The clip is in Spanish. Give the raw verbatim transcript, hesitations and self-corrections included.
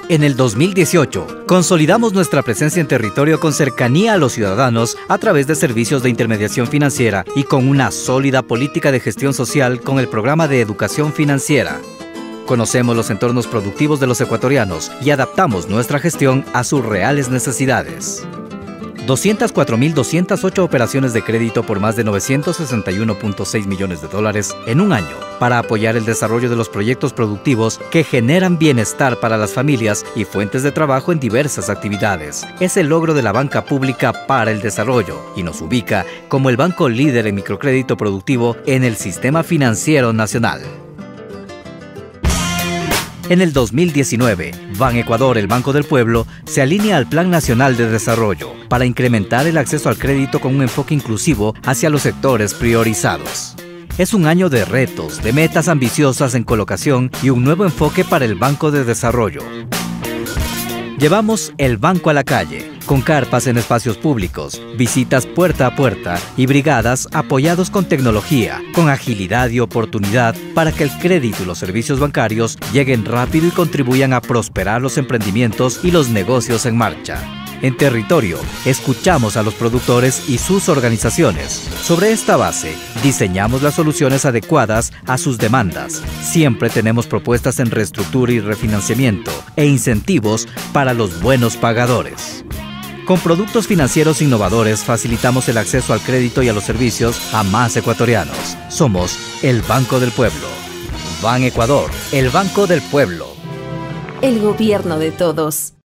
En el dos mil dieciocho, consolidamos nuestra presencia en territorio con cercanía a los ciudadanos a través de servicios de intermediación financiera y con una sólida política de gestión social con el programa de educación financiera. Conocemos los entornos productivos de los ecuatorianos y adaptamos nuestra gestión a sus reales necesidades. doscientas cuatro mil doscientas ocho operaciones de crédito por más de novecientos sesenta y uno punto seis millones de dólares en un año para apoyar el desarrollo de los proyectos productivos que generan bienestar para las familias y fuentes de trabajo en diversas actividades. Es el logro de la banca pública para el desarrollo y nos ubica como el banco líder en microcrédito productivo en el sistema financiero nacional. En el dos mil diecinueve, Banecuador, el Banco del Pueblo, se alinea al Plan Nacional de Desarrollo para incrementar el acceso al crédito con un enfoque inclusivo hacia los sectores priorizados. Es un año de retos, de metas ambiciosas en colocación y un nuevo enfoque para el Banco de Desarrollo. Llevamos el banco a la calle, con carpas en espacios públicos, visitas puerta a puerta y brigadas apoyados con tecnología, con agilidad y oportunidad para que el crédito y los servicios bancarios lleguen rápido y contribuyan a prosperar los emprendimientos y los negocios en marcha. En territorio, escuchamos a los productores y sus organizaciones. Sobre esta base, diseñamos las soluciones adecuadas a sus demandas. Siempre tenemos propuestas en reestructura y refinanciamiento e incentivos para los buenos pagadores. Con productos financieros innovadores facilitamos el acceso al crédito y a los servicios a más ecuatorianos. Somos el Banco del Pueblo. Banecuador, el Banco del Pueblo. El gobierno de todos.